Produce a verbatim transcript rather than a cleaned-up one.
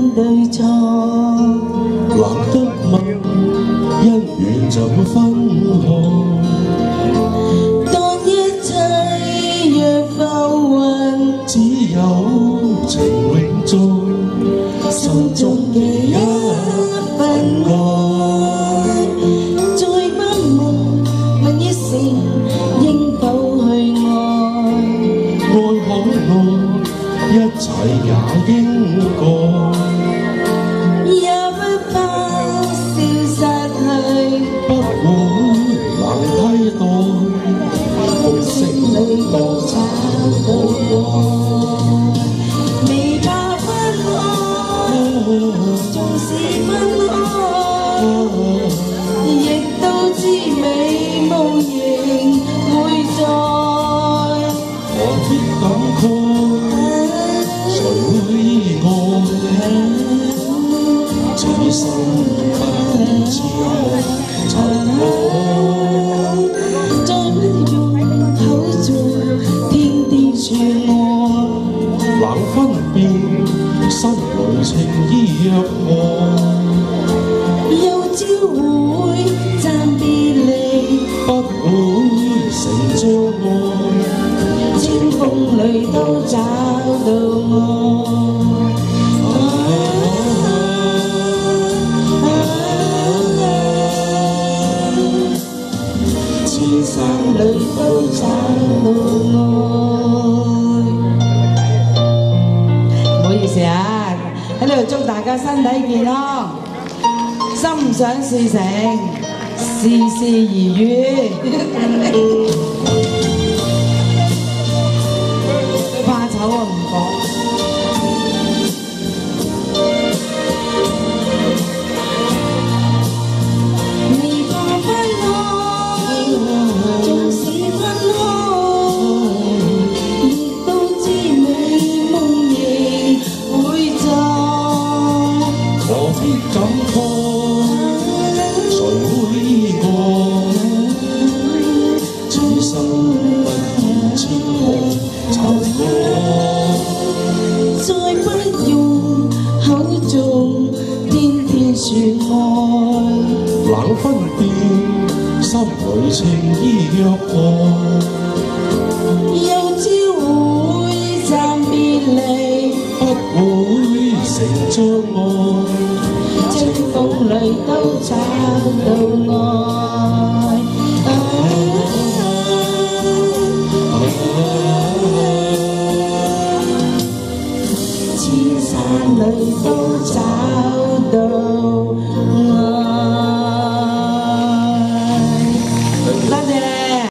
對錯， 難得問，因緣就分開。 當一切若浮雲， 只有情永在心中嘅一份愛。 再不問問一聲，應否去愛？ 愛可愛，一切也應該。 也不怕消失去， 不會能替代，風聲裏都找到我。 未怕分開，縱使分開，亦都知美夢仍會在。 何必感慨，誰會意外？此生不知愛塵愛， 再不用口做天地傳愛， 冷分辨心裏情意若愛。 有朝會暫別離， 不會成障礙， 清風裏都找到我。千山裏都找到愛。唔好意思啊，喺呢度祝大家身體健康，心想事成，事事如願。怕醜啊，唔講。 感慨，誰會意外？此生不見千紅塵愛， 再不用口中天天説愛， 冷分辨心裏情意若愛。 有朝會暫別離， 不會成障礙。 清風裏都找到愛，千山裏都找。